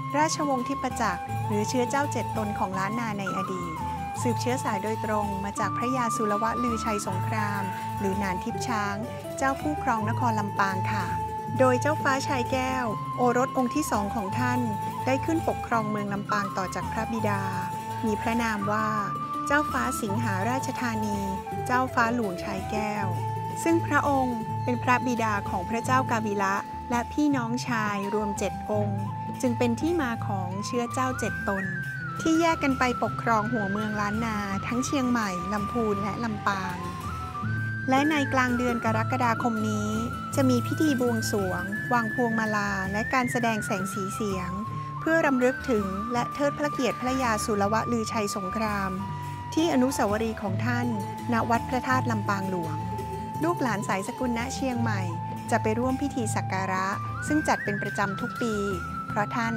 ราชวงศ์ทิพจักรหรือเชื้อเจ้าเจ็ดตนของล้านนาในอดีตสืบเชื้อสายโดยตรงมาจากพระยาสุรวลือชัยสงครามหรือนานทิพช้างเจ้าผู้ครองนครลำปางค่ะโดยเจ้าฟ้าชายแก้วโอรสองค์ที่สองของท่านได้ขึ้นปกครองเมืองลำปางต่อจากพระบิดามีพระนามว่าเจ้าฟ้าสิงหาราชธานีเจ้าฟ้าหลวงชายแก้วซึ่งพระองค์เป็นพระบิดาของพระเจ้ากาบิละและพี่น้องชายรวม7 องค์จึงเป็นที่มาของเชื้อเจ้า7 ตนที่แยกกันไปปกครองหัวเมืองล้านนาทั้งเชียงใหม่ลำพูนและลำปางและในกลางเดือนกรกฎาคมนี้จะมีพิธีบวงสรวงวางพวงมาลาและการแสดงแสงสีเสียงเพื่อรำลึกถึงและเทิดพระเกียรติพระยาสุรวลือชัยสงครามที่อนุสาวรีย์ของท่านณวัดพระธาตุลำปางหลวงลูกหลานสายสกุลณเชียงใหม่จะไปร่วมพิธีสักการะซึ่งจัดเป็นประจำทุกปีเพราะท่าน